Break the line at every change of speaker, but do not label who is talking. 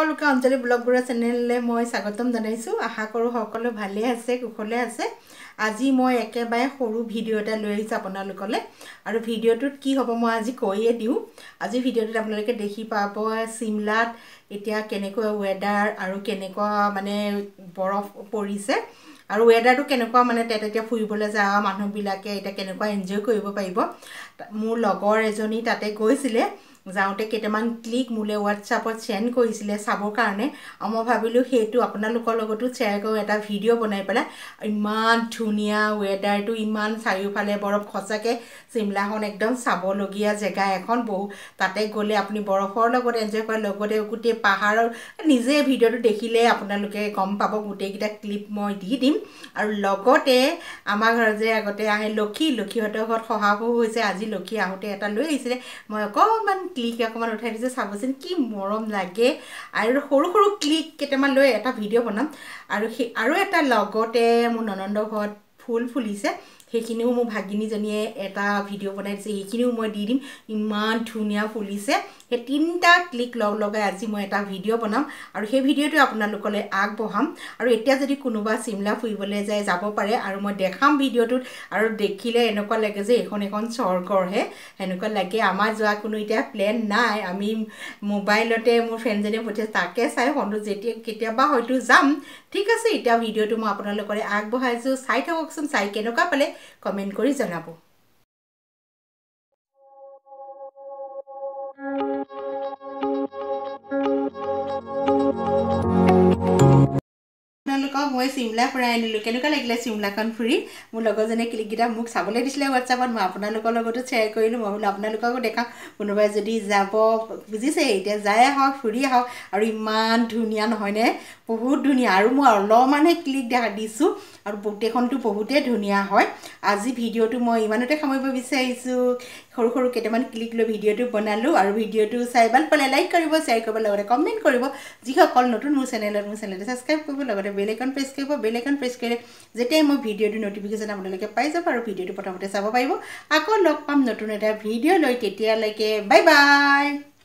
আপোনালোকে অঞ্জলি ব্লগগুৰা চেনেললে মই স্বাগতম জনাইছো আশা কৰো সকলো ভালে আছে কুশলে আছে আজি মই একেবাৰে সৰু ভিডিও এটা লৈ আহিছো আপোনালোকলে আৰু ভিডিওটোত কি হ'ব মই আজি কৈয়ে দিও আজি ভিডিওটোত আপোনালোকে দেখি পাব শিমলাত এতিয়া কেনেকুৱা ওয়েদাৰ আৰু কেনেকুৱা মানে বৰফ পৰিছে আৰু ওয়েদাৰটো কেনেকুৱা মানে তেতিয়া ফুৰিবলৈ যা মানুহ বিলাকে এটা কেনেকুৱা এনজয় কৰিব পাৰিব মোৰ লগৰ এজনী তাতে গৈছিলে যাওঁতে কেটামান ক্লিক মুলে WhatsAppত সেন্ড কৰিছিলে চাবৰ কাৰণে মই ভাবিলো হেতু আপোনালোকৰ লগতো শেয়াৰ কৰো এটা ভিডিও বনাই পেলা ইমান ধুনিয়া ওয়েদাৰটো ইমান চাৰিওফালে বৰফ খসাকে শিমলাখন একদম চাবলগীয়া জেগা এখন বহু তাতে গলে আপুনি বৰফৰ লগত এনজয় কৰে লগতে গুটে পাহাৰৰ নিজে ভিডিওটো দেখিলে আপোনালোকে গম পাব গুটে কিটা ক্লিপ মই দি দিম আৰু লগতে আমাৰ ঘৰ যে আগতে আহে লক্ষীহতৰ ঘৰত খহাবো হৈছে আজি লক্ষী আহোতে এটা লৈ আহিছিলে মই অকমান ক্লিক অকমান উঠাই দিছে চাবছিন কি মৰম লাগে আৰু সৰু সৰু ক্লিক কেটামান লৈ এটা ভিডিও বনাম আৰু এটা লগতে মোৰ ননন্দ ঘৰত ফুল ফুলিছে হেকিনিও মোৰ ভাগিনীজনীয়ে এটা ভিডিও বনাই দিছে হেকিনিও মই দি দিম ইমান ধুনিয়া ফুলিছে হে তিনটা ক্লিক লগাই আজি মই এটা ভিডিও বনাম আৰু সেই ভিডিওটো আপোনালোকলে আগবঢ়াম আৰু এতিয়া যদি কোনোবা শিমলা ফুৰিবলৈ যায় যাব পাৰে আৰু মই দেখাম ভিডিওটোত আৰু দেখিলে এনেকুৱা লাগে যে এখন স্বৰ্গৰ হে এনেকুৱা লাগে আমাৰ যোৱা কোনো এতিয়া প্ল্যান নাই আমি মোবাইলতে মোৰ ফ্ৰেন্ডজনে পঠে তাকে চাই হন্ডু যেতিয়া কেতিয়াবা হয়তো যাম ঠিক আছে এটা ভিডিওটো মই আপোনালোকলে আগবঢ়াইছো চাই থাককচোন চাই কেনেকুৱা পালে কমেন্ট কৰি জনাব মই শিমলা ফুৰাই আনিলো কেনেকুৱা লাগিলে শিমলাখন ফুৰি মোৰ লগৰজনে ক্লিকগিটা মোক চাবলৈ দিছিলে WhatsAppত মই আপোনালোকৰ লগতো শেয়াৰ কৰিলো মই আপোনালোককো দেখা কোনোবাই যদি যাব বুজিছে এতিয়া যায় আহক ফুৰি আহক আৰু ইমান ধুনিয়া নহয়নে বহুত ধুনিয়া আৰু মই অলমানে ক্লিক দেখা দিছো আৰু গোটেইখনটো বহুতে ধুনিয়া হয় আজি ভিডিওটো মই ইমানতে সামৰিব বিচাৰিছো সৰু সৰু কেটামান ক্লিক লৈ ভিডিওটো বনালো আৰু ভিডিওটো চাই ভাল পালে লাইক কৰিব শেয়াৰ কৰিব লগতে কমেন্ট কৰিব যিসকল নতুন মোৰ চেনেলটো সাবস্ক্ৰাইব কৰিব লগতে বেল আইকন প্ৰেছ কৰিব বেল আইকন প্ৰেছ কৰিলে যেতিয়া মই ভিডিওটো নটিফিকেশন আপোনালোকে পাই যাব আৰু ভিডিওটো প্ৰথমতে চাব পাৰিব আকৌ লগ পাম নতুন এটা ভিডিও লৈ তেতিয়ালৈকে বাই বাই